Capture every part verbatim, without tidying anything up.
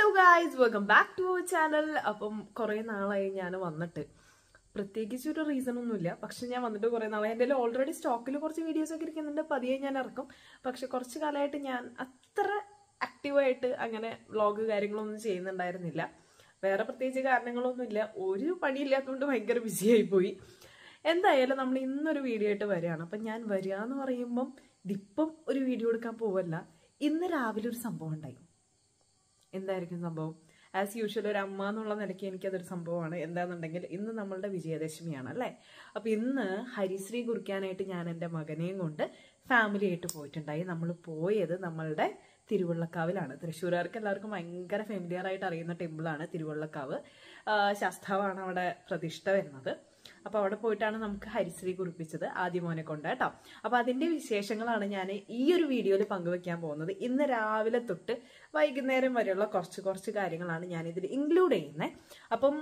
guys, welcome back to our channel. അപ്പം കുറേ നാളായി ഞാൻ വന്നിട്ട് പ്രത്യേകിച്ച് ഒരു റീസൺ ഒന്നുമില്ല. പക്ഷെ ഞാൻ വന്നിട്ട് കുറേ നാളായി. എൻ്റെ ഓൾറെഡി സ്റ്റോക്കിൽ കുറച്ച് വീഡിയോസ് ഒക്കെ ഇരിക്കുന്നുണ്ട്. പതിയെ ഞാൻ ഇറക്കും. പക്ഷെ കുറച്ച് കാലമായിട്ട് ഞാൻ അത്ര ആക്റ്റീവായിട്ട് അങ്ങനെ വ്ളോഗ് കാര്യങ്ങളൊന്നും ചെയ്യുന്നുണ്ടായിരുന്നില്ല. വേറെ പ്രത്യേകിച്ച് കാരണങ്ങളൊന്നുമില്ല. ഒരു പണിയില്ലാത്തതുകൊണ്ട് ഭയങ്കര ബിസിയായി പോയി. എന്തായാലും നമ്മൾ ഇന്നൊരു വീഡിയോ ആയിട്ട് വരികയാണ്. അപ്പം ഞാൻ വരിക എന്ന് പറയുമ്പം ഇതിപ്പം ഒരു വീഡിയോ എടുക്കാൻ പോവല്ല. ഇന്ന് രാവിലെ ഒരു സംഭവം ഉണ്ടായി. എന്തായിരിക്കും സംഭവം? ആസ് യൂഷ്വൽ ഒരു അമ്മ എന്നുള്ള നിലയ്ക്ക് എനിക്കതൊരു സംഭവമാണ്. എന്താണെന്നുണ്ടെങ്കിൽ ഇന്ന് നമ്മളുടെ വിജയദശമിയാണ് അല്ലേ. അപ്പം ഇന്ന് ഹരിശ്രീ കുറിക്കാനായിട്ട് ഞാൻ എൻ്റെ മകനെയും കൊണ്ട് ഫാമിലി ആയിട്ട് പോയിട്ടുണ്ടായി. നമ്മൾ പോയത് നമ്മളുടെ തിരുവുള്ളക്കാവിലാണ്. തൃശ്ശൂരുകാർക്ക് എല്ലാവർക്കും ഭയങ്കര ഫെമിലിയർ ആയിട്ട് അറിയുന്ന ടെമ്പിളാണ് തിരുവുള്ളക്കാവ്. ശാസ്താവാണ് അവിടെ പ്രതിഷ്ഠ വരുന്നത്. അപ്പോൾ അവിടെ പോയിട്ടാണ് നമുക്ക് ഹരിശ്രീ കുറിപ്പിച്ചത് ആദ്യമോനെ കൊണ്ട് കേട്ടോ. അപ്പോൾ അതിൻ്റെ വിശേഷങ്ങളാണ് ഞാൻ ഈ ഒരു വീഡിയോയിൽ പങ്കുവെക്കാൻ പോകുന്നത്. ഇന്ന് രാവിലെ തൊട്ട് വൈകുന്നേരം വരെയുള്ള കുറച്ച് കുറച്ച് കാര്യങ്ങളാണ് ഞാനിതിൽ ഇൻക്ലൂഡ് ചെയ്യുന്നത്. അപ്പം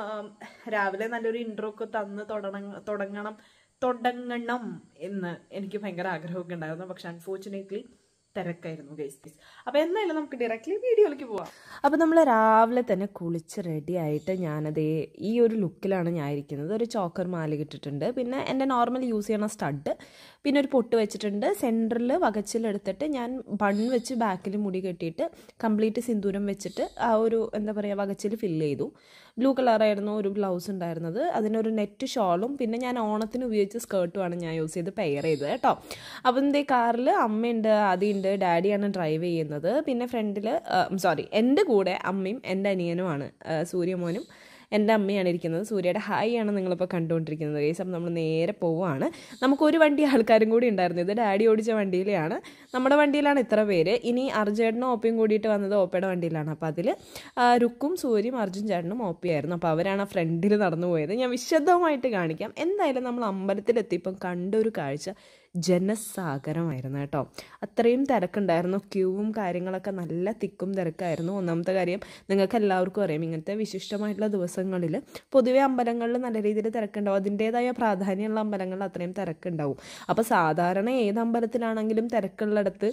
രാവിലെ നല്ലൊരു ഇൻട്രോ ഒക്കെ തന്ന് തുടങ്ങ തുടങ്ങണം തുടങ്ങണം എന്ന് എനിക്ക് ഭയങ്കര ആഗ്രഹമൊക്കെ ഉണ്ടായിരുന്നു. പക്ഷെ അൺഫോർച്ചുനേറ്റ്ലി തിരക്കായിരുന്നു ഗൈസ്. അപ്പോൾ എന്തായാലും നമുക്ക് ഡയറക്റ്റ്ലി വീഡിയോയിലേക്ക് പോവാം. അപ്പോൾ നമ്മൾ രാവിലെ തന്നെ കുളിച്ച് റെഡി ആയിട്ട് ഞാനതേ ഈ ഒരു ലുക്കിലാണ് ഞാൻ ഇരിക്കുന്നത്. ഒരു ചോക്കർ മാല ഇട്ടിട്ടുണ്ട്, പിന്നെ എൻ്റെ നോർമൽ യൂസ് ചെയ്യണ സ്റ്റഡ്, പിന്നെ ഒരു പൊട്ട് വെച്ചിട്ടുണ്ട്. സെൻറ്ററിൽ വകച്ചിലെടുത്തിട്ട് ഞാൻ ബൺ വെച്ച് ബാക്കിൽ മുടി കെട്ടിയിട്ട് കംപ്ലീറ്റ് സിന്ദൂരം വെച്ചിട്ട് ആ ഒരു എന്താ പറയുക വകച്ചിൽ ഫില്ല് ചെയ്തു. ബ്ലൂ കളറായിരുന്നു ഒരു ബ്ലൗസ് ഉണ്ടായിരുന്നത്. അതിനൊരു നെറ്റ് ഷോളും പിന്നെ ഞാൻ ഓണത്തിന് ഉപയോഗിച്ച സ്കേർട്ടുമാണ് ഞാൻ യൂസ് ചെയ്ത് പെയർ ചെയ്തത് കേട്ടോ. അപ്പം എന്തേ കാറിൽ അമ്മയുണ്ട്, ആദിയുണ്ട്, ഡാഡിയാണ് ഡ്രൈവ് ചെയ്യുന്നത്. പിന്നെ ഫ്രണ്ടിൽ സോറി എൻ്റെ കൂടെ അമ്മയും എൻ്റെ അനിയനുമാണ്, സൂര്യമോനും എൻ്റെ അമ്മയാണ് ഇരിക്കുന്നത്. സൂര്യയുടെ ഹായ് ആണ് നിങ്ങളിപ്പോൾ കണ്ടുകൊണ്ടിരിക്കുന്നത് ഗൈസ്. അപ്പം നമ്മൾ നേരെ പോവുകയാണ്. നമുക്കൊരു വണ്ടി ആൾക്കാരും കൂടി ഉണ്ടായിരുന്നു. ഇത് ഡാഡി ഓടിച്ച വണ്ടിയിലാണ്, നമ്മുടെ വണ്ടിയിലാണ് ഇത്ര പേര്. ഇനി അർജുനും ഓപ്പയും കൂടിയിട്ട് വന്നത് ഓപ്പയുടെ വണ്ടിയിലാണ്. അപ്പോൾ അതിൽ രുക്കും സൂര്യയും അർജുൻ ചേട്ടനും ഓപ്പയായിരുന്നു. അപ്പോൾ അവരാണ് ആ ഫ്രണ്ടിൽ നടന്നു പോയത്. ഞാൻ വിശദമായിട്ട് കാണിക്കാം. എന്തായാലും നമ്മൾ അമ്പലത്തിലെത്തിയപ്പം കണ്ടൊരു കാഴ്ച ജനസാഗരമായിരുന്നു കേട്ടോ. അത്രയും തിരക്കുണ്ടായിരുന്നു. ക്യൂവും കാര്യങ്ങളൊക്കെ നല്ല തിക്കും തിരക്കായിരുന്നു. ഒന്നാമത്തെ കാര്യം നിങ്ങൾക്ക് എല്ലാവർക്കും അറിയാം, ഇങ്ങനത്തെ വിശിഷ്ടമായിട്ടുള്ള ദിവസങ്ങളിൽ പൊതുവെ അമ്പലങ്ങളിൽ നല്ല രീതിയിൽ തിരക്കുണ്ടാവും. അതിൻ്റേതായ പ്രാധാന്യമുള്ള അമ്പലങ്ങളിൽ അത്രയും തിരക്കുണ്ടാവും. അപ്പോൾ സാധാരണ ഏത് അമ്പലത്തിലാണെങ്കിലും തിരക്കുള്ളിടത്ത്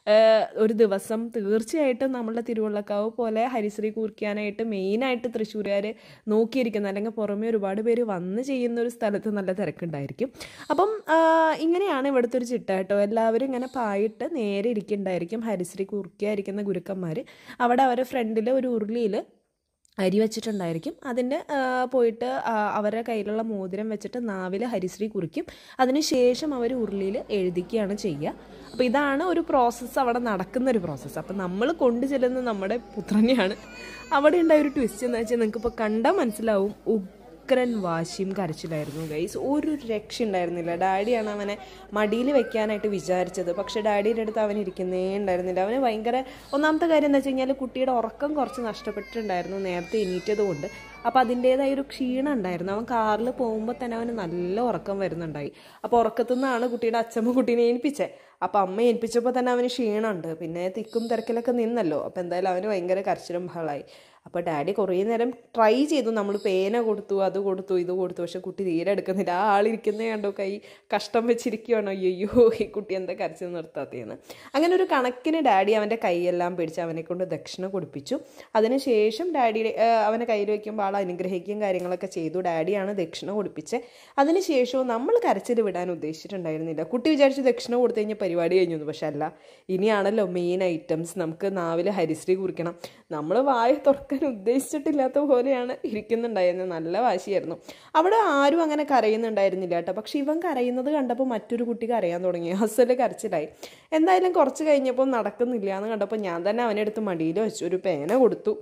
ഒരു ദിവസം തീർച്ചയായിട്ടും നമ്മളുടെ തിരുവുള്ളക്കാവ് പോലെ ഹരിശ്രീ കുറിക്കാനായിട്ട് മെയിനായിട്ട് തൃശ്ശൂരുകാർ നോക്കിയിരിക്കുന്ന അല്ലെങ്കിൽ പുറമെ ഒരുപാട് പേര് വന്ന് ചെയ്യുന്ന ഒരു സ്ഥലത്ത് നല്ല തിരക്കുണ്ടായിരിക്കും. അപ്പം ഇങ്ങനെയാണ് ഇവിടുത്തെ ഒരു ചിട്ട കേട്ടോ. എല്ലാവരും ഇങ്ങനെ പായിട്ട് നേരെ ഇരിക്കുന്നുണ്ടായിരിക്കും. ഹരിശ്രീ കുറിക്കായിരിക്കുന്ന ഗുരുക്കന്മാർ അവിടെ അവരുടെ ഫ്രണ്ടിൽ ഒരു ഉരുളിയിൽ അരി വെച്ചിട്ടുണ്ടായിരിക്കും. അതിൻ്റെ പോയിട്ട് അവരുടെ കയ്യിലുള്ള മോതിരം വെച്ചിട്ട് നാവിൽ ഹരിശ്രീ കുറിക്കും. അതിനുശേഷം അവർ ഉരുളിയിൽ എഴുതിക്കുകയാണ് ചെയ്യുക. അപ്പോൾ ഇതാണ് ഒരു പ്രോസസ്സ്, അവിടെ നടക്കുന്നൊരു പ്രോസസ്സ്. അപ്പം നമ്മൾ കൊണ്ടു ചെല്ലുന്ന നമ്മുടെ പുത്രനെയാണ്. അവിടെ ഉണ്ടായ ഒരു ട്വിസ്റ്റ് എന്ന് വെച്ചാൽ നിങ്ങൾക്കിപ്പോൾ കണ്ടാൽ മനസ്സിലാവും. ഉഗ്രൻ വാശിയും കരച്ചിലായിരുന്നു ഗൈസ്. ഒരു രക്ഷ ഉണ്ടായിരുന്നില്ല. ഡാഡിയാണ് അവനെ മടിയിൽ വെക്കാനായിട്ട് വിചാരിച്ചത്. പക്ഷേ ഡാഡിയുടെ അടുത്ത് അവൻ ഇരിക്കുന്നേ ഉണ്ടായിരുന്നില്ല. അവന് ഭയങ്കര ഒന്നാമത്തെ കാര്യം എന്താ വെച്ച് കഴിഞ്ഞാൽ കുട്ടിയുടെ ഉറക്കം കുറച്ച് നഷ്ടപ്പെട്ടിട്ടുണ്ടായിരുന്നു നേരത്തെ എണീറ്റത് കൊണ്ട്. അപ്പോൾ അതിൻ്റേതായ ഒരു ക്ഷീണം ഉണ്ടായിരുന്നു. അവൻ കാറിൽ പോകുമ്പോൾ തന്നെ അവന് നല്ല ഉറക്കം വരുന്നുണ്ടായി. അപ്പോൾ ഉറക്കത്തു നിന്നാണ് കുട്ടിയുടെ അച്ഛമ്മ കുട്ടീനെ ഏൽപ്പിച്ചത്. അപ്പോൾ അമ്മ ഏൽപ്പിച്ചപ്പോൾ തന്നെ അവന് ക്ഷീണമുണ്ട്. പിന്നെ തിക്കും തിരക്കിലൊക്കെ നിന്നല്ലോ. അപ്പോൾ എന്തായാലും അവന് ഭയങ്കര കരച്ചിലും ബഹളമായി. അപ്പോൾ ഡാഡി കുറേ നേരം ട്രൈ ചെയ്തു. നമ്മൾ പേന കൊടുത്തു, അത് കൊടുത്തു, ഇത് കൊടുത്തു. പക്ഷെ കുട്ടി തീരെ എടുക്കുന്നില്ല. ആ ആളിരിക്കുന്നേ കണ്ടോ, കൈ കഷ്ടം വെച്ചിരിക്കുകയാണോ, അയ്യോ ഈ കുട്ടി എന്താ കരച്ചിൽ നിർത്താത്തതെന്ന്. അങ്ങനെ ഒരു കണക്കിന് ഡാഡി അവൻ്റെ കൈയെല്ലാം പിടിച്ച് അവനെ കൊണ്ട് ദക്ഷിണ കൊടുപ്പിച്ചു. അതിനുശേഷം ഡാഡിയുടെ അവനെ കയ്യിൽ വയ്ക്കുമ്പോൾ ആൾ അനുഗ്രഹിക്കുകയും കാര്യങ്ങളൊക്കെ ചെയ്തു. ഡാഡിയാണ് ദക്ഷിണ കൊടുപ്പിച്ചത്. അതിനുശേഷവും നമ്മൾ കരച്ചിൽ വിടാൻ ഉദ്ദേശിച്ചിട്ടുണ്ടായിരുന്നില്ല. കുട്ടി വിചാരിച്ച് ദക്ഷിണ കൊടുത്തു കഴിഞ്ഞാൽ പരിപാടി കഴിഞ്ഞു. പക്ഷെ അല്ല, ഇനിയാണല്ലോ മെയിൻ ഐറ്റംസ്. നമുക്ക് നാവിൽ ഹരിശ്രീ കുറിക്കണം. നമ്മൾ വായ തുറക്കാൻ ഉദ്ദേശിച്ചിട്ടില്ലാത്ത പോലെയാണ് ഇരിക്കുന്നുണ്ടായിരുന്നത്. നല്ല വാശിയായിരുന്നു. അവിടെ ആരും അങ്ങനെ കരയുന്നുണ്ടായിരുന്നില്ല കേട്ടോ. പക്ഷെ ഇവൻ കരയുന്നത് കണ്ടപ്പോൾ മറ്റൊരു കുട്ടി കരയാൻ തുടങ്ങി. ഹസ്സല് കരച്ചിലായി. എന്തായാലും കുറച്ച് കഴിഞ്ഞപ്പോൾ നടക്കുന്നില്ല എന്ന് കണ്ടപ്പോൾ ഞാൻ തന്നെ അവനെ എടുത്ത് മടിയിൽ വെച്ചു, ഒരു പേന കൊടുത്തു.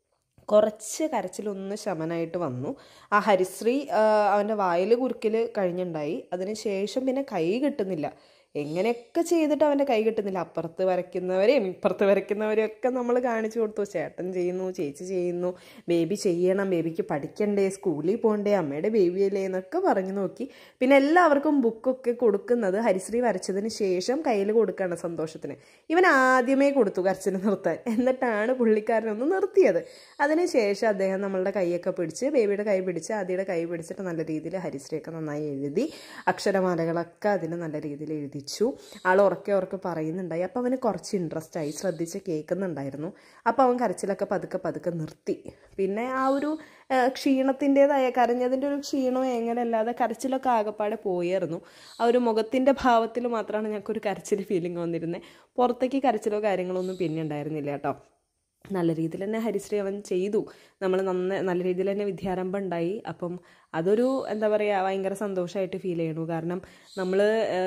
കുറച്ച് കരച്ചിലൊന്ന് ശമനായിട്ട് വന്നു. ആ ഹരിശ്രീ അവൻ്റെ വായിൽ കുറുക്കിൽ കഴിഞ്ഞുണ്ടായി. അതിന് ശേഷം പിന്നെ കൈ കിട്ടുന്നില്ല. എങ്ങനെയൊക്കെ ചെയ്തിട്ട് അവൻ്റെ കൈ കിട്ടുന്നില്ല. അപ്പുറത്ത് വരയ്ക്കുന്നവരെയും ഇപ്പുറത്ത് വരയ്ക്കുന്നവരെയും ഒക്കെ നമ്മൾ കാണിച്ചു കൊടുത്തു. ചേട്ടൻ ചെയ്യുന്നു, ചേച്ചി ചെയ്യുന്നു, ബേബി ചെയ്യണം, ബേബിക്ക് പഠിക്കണ്ടേ, സ്കൂളിൽ പോകണ്ടേ, അമ്മയുടെ ബേബിയല്ലേ എന്നൊക്കെ പറഞ്ഞു നോക്കി. പിന്നെ എല്ലാവർക്കും ബുക്കൊക്കെ കൊടുക്കുന്നത് ഹരിശ്രീ വരച്ചതിന് ശേഷം കയ്യിൽ കൊടുക്കുകയാണ് സന്തോഷത്തിന്. ഇവൻ ആദ്യമേ കൊടുത്തു കരച്ചിൽ നിർത്താൻ. എന്നിട്ടാണ് പുള്ളിക്കാരനൊന്ന് നിർത്തിയത്. അതിനുശേഷം അദ്ദേഹം നമ്മളുടെ കൈയൊക്കെ പിടിച്ച്, ബേബിയുടെ കൈ പിടിച്ച് ആദ്യയുടെ കൈ പിടിച്ചിട്ട് നല്ല രീതിയിൽ ഹരിശ്രീയൊക്കെ നന്നായി എഴുതി. അക്ഷരമാലകളൊക്കെ അതിന് നല്ല രീതിയിൽ എഴുതി വിളിച്ചു. ആൾ ഉറക്കെ ഉറക്കെ പറയുന്നുണ്ടായി. അപ്പോൾ അവന് കുറച്ച് ഇൻട്രസ്റ്റ് ആയി, ശ്രദ്ധിച്ച് കേൾക്കുന്നുണ്ടായിരുന്നു. അപ്പോൾ അവൻ കരച്ചിലൊക്കെ പതുക്കെ പതുക്കെ നിർത്തി. പിന്നെ ആ ഒരു ക്ഷീണത്തിൻ്റെതായ കരഞ്ഞതിൻ്റെ ഒരു ക്ഷീണവും എങ്ങനെയല്ലാതെ കരച്ചിലൊക്കെ ആകെപ്പാടെ പോയായിരുന്നു. ആ ഒരു മുഖത്തിൻ്റെ ഭാവത്തിൽ മാത്രമാണ് ഞങ്ങൾക്കൊരു കരച്ചിൽ ഫീലിംഗ് വന്നിരുന്നത്. പുറത്തേക്ക് കരച്ചിലോ കാര്യങ്ങളോ ഒന്നും പിന്നെ ഉണ്ടായിരുന്നില്ല കേട്ടോ. നല്ല രീതിയിൽ തന്നെ ഹരിശ്രീ അവൻ ചെയ്തു. നമ്മൾ നന്ന നല്ല രീതിയിൽ തന്നെ വിദ്യാരംഭം ഉണ്ടായി. അപ്പം അതൊരു എന്താ പറയുക ഭയങ്കര സന്തോഷമായിട്ട് ഫീൽ ചെയ്യണു. കാരണം നമ്മൾ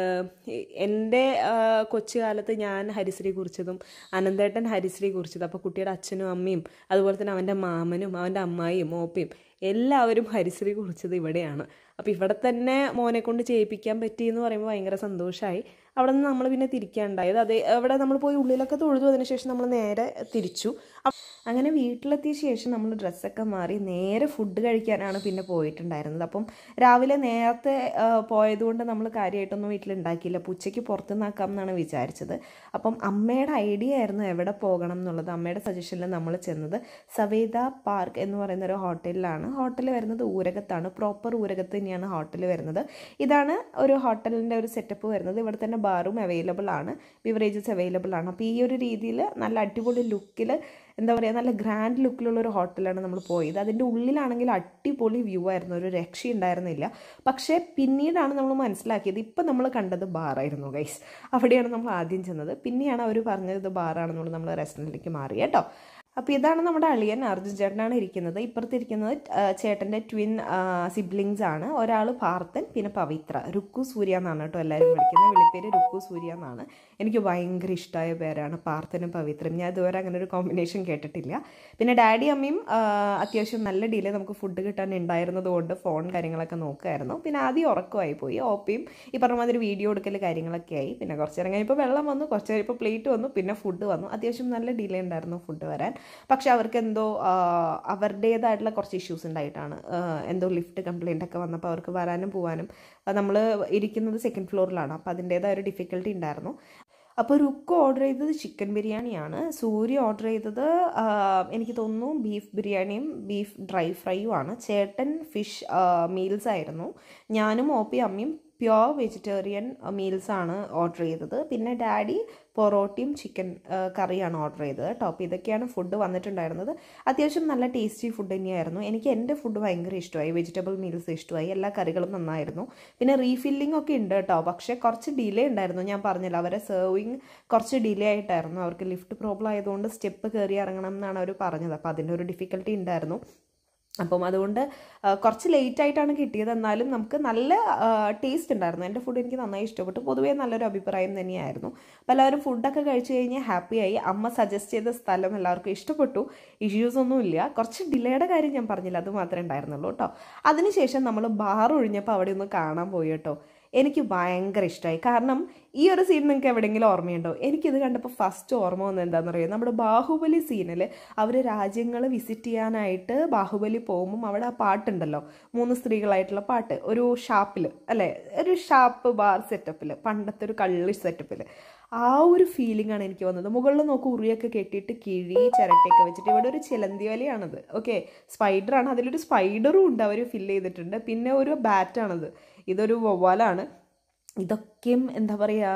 എൻ്റെ കൊച്ചുകാലത്ത് ഞാൻ ഹരിശ്രീ കുറിച്ചതും അനന്തേട്ടൻ ഹരിശ്രീ കുറിച്ചതും അപ്പോൾ കുട്ടിയുടെ അച്ഛനും അമ്മയും അതുപോലെ തന്നെ അവൻ്റെ മാമനും അവൻ്റെ അമ്മായിയും മോപ്പയും എല്ലാവരും ഹരിശ്രീ കുറിച്ചത് ഇവിടെയാണ്. അപ്പോൾ ഇവിടെ തന്നെ മോനെ കൊണ്ട് ചെയ്യിപ്പിക്കാൻ പറ്റി എന്ന് പറയുമ്പോൾ ഭയങ്കര സന്തോഷമായി. അവിടെ നിന്ന് നമ്മൾ പിന്നെ തിരിക്കാനുണ്ടായത് അതേ അവിടെ നമ്മൾ പോയി ഉള്ളിലൊക്കെ തൊഴുതു. അതിനുശേഷം നമ്മൾ നേരെ തിരിച്ചു. അങ്ങനെ വീട്ടിലെത്തിയ ശേഷം നമ്മൾ ഡ്രസ്സൊക്കെ മാറി നേരെ ഫുഡ് കഴിക്കാനാണ് പിന്നെ പോയിട്ടുണ്ടായിരുന്നത്. അപ്പം രാവിലെ നേരത്തെ പോയതുകൊണ്ട് നമ്മൾ കാര്യമായിട്ടൊന്നും വീട്ടിലുണ്ടാക്കിയില്ല. ഉച്ചയ്ക്ക് പുറത്തുനിന്നാക്കാം എന്നാണ് വിചാരിച്ചത്. അപ്പം അമ്മയുടെ ഐഡിയ ആയിരുന്നു എവിടെ പോകണം എന്നുള്ളത്. അമ്മയുടെ സജഷനിൽ നമ്മൾ ചെന്നത് സവേദ പാർക്ക് എന്ന് പറയുന്ന ഒരു ഹോട്ടലിലാണ്. ഹോട്ടൽ വരുന്നത് ഊരകത്താണ്. പ്രോപ്പർ ഊരകത്ത് തന്നെയാണ് ഹോട്ടൽ വരുന്നത്. ഇതാണ് ഒരു ഹോട്ടലിൻ്റെ ഒരു സെറ്റപ്പ് വരുന്നത്. ഇവിടെ തന്നെ ബാറും അവൈലബിൾ ആണ്, ബിവറേജസ് അവൈലബിൾ ആണ്. അപ്പോൾ ഈ ഒരു രീതിയിൽ നല്ല അടിപൊളി ലുക്കിൽ എന്താ പറയുക നല്ല ഗ്രാൻഡ് ലുക്കിലുള്ള ഒരു ഹോട്ടലാണ് നമ്മൾ പോയത്. അതിൻ്റെ ഉള്ളിലാണെങ്കിൽ അടിപൊളി വ്യൂ ആയിരുന്നു, ഒരു രക്ഷ ഉണ്ടായിരുന്നില്ല. പക്ഷേ പിന്നീടാണ് നമ്മൾ മനസ്സിലാക്കിയത് ഇപ്പം നമ്മൾ കണ്ടത് ബാറായിരുന്നു ഗൈസ്. അവിടെയാണ് നമ്മൾ ആദ്യം ചെന്നത്. പിന്നെയാണ് അവർ പറഞ്ഞത് ഇത് ബാറാണെന്നുള്ളത് നമ്മൾ റെസ്റ്റോറൻറ്റിലേക്ക് മാറി കേട്ടോ. അപ്പോൾ ഇതാണ് നമ്മുടെ അളിയൻ അർജുൻ ചേട്ടനാണ് ഇരിക്കുന്നത്. ഇപ്പുറത്തിരിക്കുന്നത് ചേട്ടൻ്റെ ട്വിൻ സിബ്ലിങ്സ് ആണ്. ഒരാൾ പാർത്ഥൻ, പിന്നെ പവിത്ര. രുക്കു സൂര്യ എന്നാണ് കേട്ടോ എല്ലാവരും വിളിക്കുന്നത്. വിളിപ്പേര് രുക്കു സൂര്യ എന്നാണ്. എനിക്ക് ഭയങ്കര ഇഷ്ടമായ പേരാണ് പാർത്ഥനും പവിത്രയും. ഞാൻ ഇതുവരെ അങ്ങനെ ഒരു കോമ്പിനേഷൻ കേട്ടിട്ടില്ല. പിന്നെ ഡാഡി അമ്മയും അത്യാവശ്യം നല്ല ഡീലേ നമുക്ക് ഫുഡ് കിട്ടാൻ ഉണ്ടായിരുന്നത് കൊണ്ട് ഫോൺ കാര്യങ്ങളൊക്കെ നോക്കുമായിരുന്നു. പിന്നെ ആദ്യം ഉറക്കമായി പോയി. ഓപ്പയും ഈ പറഞ്ഞ മാതിരി വീഡിയോ എടുക്കൽ കാര്യങ്ങളൊക്കെ ആയി. പിന്നെ കുറച്ച് നേരം കഴിഞ്ഞപ്പോൾ വെള്ളം വന്നു, കുറച്ച് കഴിഞ്ഞപ്പോൾ പ്ലേറ്റ് വന്നു, പിന്നെ ഫുഡ് വന്നു. അത്യാവശ്യം നല്ല ഡീലേ ഉണ്ടായിരുന്നു ഫുഡ് വരാൻ. പക്ഷെ അവർക്ക് എന്തോ അവരുടേതായിട്ടുള്ള കുറച്ച് ഇഷ്യൂസ് ഉണ്ടായിട്ടാണ്. എന്തോ ലിഫ്റ്റ് കംപ്ലയിൻ്റ് ഒക്കെ വന്നപ്പോൾ അവർക്ക് വരാനും പോകാനും. നമ്മൾ ഇരിക്കുന്നത് സെക്കൻഡ് ഫ്ലോറിലാണ്. അപ്പോൾ അതിൻ്റേതായ ഒരു ഡിഫിക്കൽട്ടി ഉണ്ടായിരുന്നു. അപ്പോൾ റുക്കു ഓർഡർ ചെയ്തത് ചിക്കൻ ബിരിയാണിയാണ്. സൂര്യ ഓർഡർ ചെയ്തത് എനിക്ക് തോന്നുന്നു ബീഫ് ബിരിയാണിയും ബീഫ് ഡ്രൈ ഫ്രൈയും ആണ്. ചേട്ടൻ ഫിഷ് മീൽസ് ആയിരുന്നു. ഞാനും ഓപ്പി അമ്മയും പ്യോർ വെജിറ്റേറിയൻ മീൽസാണ് ഓർഡർ ചെയ്തത്. പിന്നെ ഡാഡി പൊറോട്ടയും ചിക്കൻ കറിയാണ് ഓർഡർ ചെയ്തത് കേട്ടോ. അപ്പോൾ ഇതൊക്കെയാണ് ഫുഡ് വന്നിട്ടുണ്ടായിരുന്നത്. അത്യാവശ്യം നല്ല ടേസ്റ്റി ഫുഡ് തന്നെയായിരുന്നു. എനിക്ക് എൻ്റെ ഫുഡ് ഭയങ്കര ഇഷ്ടമായി. വെജിറ്റബിൾ മീൽസ് ഇഷ്ടമായി. എല്ലാ കറികളും നന്നായിരുന്നു. പിന്നെ റീഫില്ലിംഗ് ഒക്കെ ഉണ്ട് കേട്ടോ. പക്ഷേ കുറച്ച് ഡിലേ ഉണ്ടായിരുന്നു. ഞാൻ പറഞ്ഞല്ലോ അവരെ സെർവിങ് കുറച്ച് ഡിലേ ആയിട്ടായിരുന്നു. അവർക്ക് ലിഫ്റ്റ് പ്രോബ്ലം ആയതുകൊണ്ട് സ്റ്റെപ്പ് കയറി ഇറങ്ങണം എന്നാണ് അവർ പറഞ്ഞത്. അപ്പോൾ അതിൻ്റെ ഒരു ഡിഫിക്കൽട്ടി ഉണ്ടായിരുന്നു. അപ്പം അതുകൊണ്ട് കുറച്ച് ലേറ്റ് ആയിട്ടാണ് കിട്ടിയത്. എന്നാലും നമുക്ക് നല്ല ടേസ്റ്റ് ഉണ്ടായിരുന്നു. എൻ്റെ ഫുഡ് എനിക്ക് നന്നായി ഇഷ്ടപ്പെട്ടു. പൊതുവേ നല്ലൊരു അഭിപ്രായം തന്നെയായിരുന്നു. അപ്പോൾ എല്ലാവരും ഫുഡൊക്കെ കഴിച്ച് കഴിഞ്ഞ് ഹാപ്പിയായി. അമ്മ സജസ്റ്റ് ചെയ്ത സ്ഥലം എല്ലാവർക്കും ഇഷ്ടപ്പെട്ടു. ഇഷ്യൂസ് ഒന്നുമില്ല. കുറച്ച് ഡിലേയുടെ കാര്യം ഞാൻ പറഞ്ഞില്ല, അത് മാത്രമേ ഉണ്ടായിരുന്നുള്ളൂ കേട്ടോ. അതിനുശേഷം നമ്മൾ ബാർ ഒഴിഞ്ഞപ്പോൾ അവിടെ ഒന്ന് കാണാൻ പോയി കേട്ടോ. എനിക്ക് ഭയങ്കര ഇഷ്ടമായി. കാരണം ഈ ഒരു സീൻ നിങ്ങൾക്ക് എവിടെയെങ്കിലും ഓർമ്മയുണ്ടോ? എനിക്കിത് കണ്ടപ്പോൾ ഫസ്റ്റ് ഓർമ്മ വന്നത് എന്താണെന്ന് അറിയാം. നമ്മുടെ ബാഹുബലി സീനിൽ അവർ രാജ്യങ്ങൾ വിസിറ്റ് ചെയ്യാനായിട്ട് ബാഹുബലി പോകുമ്പം അവിടെ ആ പാട്ടുണ്ടല്ലോ, മൂന്ന് സ്ത്രീകളായിട്ടുള്ള പാട്ട്, ഒരു ഷാപ്പിൽ അല്ലേ, ഒരു ഷാപ്പ് ബാർ സെറ്റപ്പിൽ, പണ്ടത്തെ ഒരു കള്ളി സെറ്റപ്പിൽ. ആ ഒരു ഫീലിംഗ് ആണ് എനിക്ക് വന്നത്. മുകളിൽ നോക്കും ഉറിയൊക്കെ കെട്ടിയിട്ട് കിഴി ചിരട്ടയൊക്കെ വെച്ചിട്ട്. ഇവിടെ ഒരു ചിലന്തി വലയാണത്. ഓക്കെ, സ്പൈഡറാണ്. അതിലൊരു സ്പൈഡറും ഉണ്ട്, അവർ ഫില്ല് ചെയ്തിട്ടുണ്ട്. പിന്നെ ഒരു ബാറ്റാണത്. ഇതൊരു വവ്വാലാണ്. ഇതൊക്കെയും എന്താ പറയുക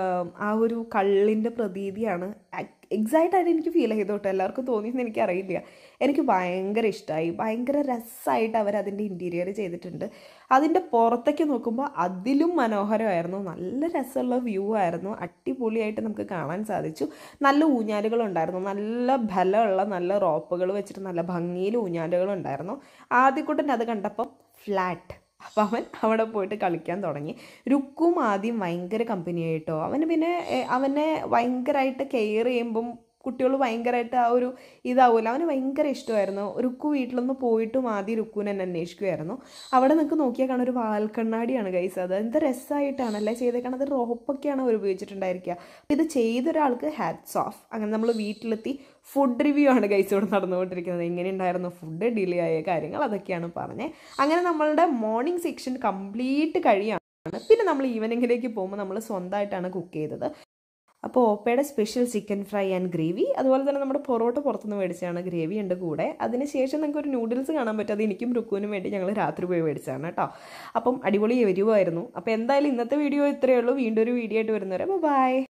ആ ഒരു കള്ളിൻ്റെ പ്രതീതിയാണ്. എക്സാക്റ്റായിട്ട് എനിക്ക് ഫീൽ ചെയ്തു കേട്ടോ. എല്ലാവർക്കും തോന്നിയെന്ന് എനിക്കറിയില്ല. എനിക്ക് ഭയങ്കര ഇഷ്ടമായി. ഭയങ്കര രസമായിട്ട് അവരതിൻ്റെ ഇൻറ്റീരിയർ ചെയ്തിട്ടുണ്ട്. അതിൻ്റെ പുറത്തേക്ക് നോക്കുമ്പോൾ അതിലും മനോഹരമായിരുന്നു. നല്ല രസമുള്ള വ്യൂ ആയിരുന്നു. അടിപൊളിയായിട്ട് നമുക്ക് കാണാൻ സാധിച്ചു. നല്ല ഊഞ്ഞാലുകളുണ്ടായിരുന്നു. നല്ല ബലമുള്ള നല്ല റോപ്പുകൾ വെച്ചിട്ട് നല്ല ഭംഗിയിൽ ഊഞ്ഞാലുകളുണ്ടായിരുന്നു. ആദ്യക്കൂട്ടൻ അത് കണ്ടപ്പം ഫ്ലാറ്റ്. അപ്പം അവൻ അവിടെ പോയിട്ട് കളിക്കാൻ തുടങ്ങി. രുക്കും ആദ്യം ഭയങ്കര കമ്പനിയായിട്ടോ. അവന് പിന്നെ അവനെ ഭയങ്കരമായിട്ട് കെയർ ചെയ്യുമ്പം കുട്ടികൾ ഭയങ്കരമായിട്ട് ആ ഒരു ഇതാവുമല്ലോ. അവന് ഭയങ്കര ഇഷ്ടമായിരുന്നു. രുക്കു വീട്ടിലൊന്ന് പോയിട്ടും ആദ്യം രുക്കുവിനെ എന്നെ അന്വേഷിക്കുമായിരുന്നു. അവിടെ നിങ്ങൾക്ക് നോക്കിയാൽ കാണാൻ ഒരു വാൽക്കണ്ണാടിയാണ് ഗൈസ്. അത് എന്താ രസമായിട്ടാണല്ലേ ചെയ്തേക്കണം. അത് റോപ്പൊക്കെയാണ് അവർ ഉപയോഗിച്ചിട്ടുണ്ടായിരിക്കുക. അപ്പോൾ ഇത് ചെയ്തൊരാൾക്ക് ഹാറ്റ്സ് ഓഫ്. അങ്ങനെ നമ്മൾ വീട്ടിലെത്തി ഫുഡ് റിവ്യൂ ആണ് ഗൈസ് ഇവിടെ നടന്നുകൊണ്ടിരിക്കുന്നത്. എങ്ങനെ ഉണ്ടായിരുന്നു ഫുഡ്, ഡിലേ ആയ കാര്യങ്ങൾ, അതൊക്കെയാണ് പറഞ്ഞത്. അങ്ങനെ നമ്മളുടെ മോർണിംഗ് സെക്ഷൻ കംപ്ലീറ്റ് കഴിയാണ്. പിന്നെ നമ്മൾ ഈവനിങ്ങിലേക്ക് പോകുമ്പോൾ നമ്മൾ സ്വന്തമായിട്ടാണ് കുക്ക് ചെയ്തത്. അപ്പോൾ ഓപ്പയുടെ special chicken fry and gravy, അതുപോലെ തന്നെ നമ്മുടെ പൊറോട്ട പുറത്തുനിന്ന് മേടിച്ചാണ്, ഗ്രേവി ഉണ്ട് കൂടെ. അതിനുശേഷം നിങ്ങൾക്ക് ഒരു നൂഡിൽസ് കാണാൻ പറ്റും, അത് എനിക്കും റുക്കുവിനും വേണ്ടി ഞങ്ങൾ രാത്രി പോയി മേടിച്ചാണ് കേട്ടോ. അപ്പം അടിപൊളി എരിവായിരുന്നു. അപ്പോൾ എന്തായാലും ഇന്നത്തെ വീഡിയോ ഇത്രയേ ഉള്ളൂ. വീണ്ടും ഒരു വീഡിയോ ആയിട്ട് വരുന്നവരെ ബൈ.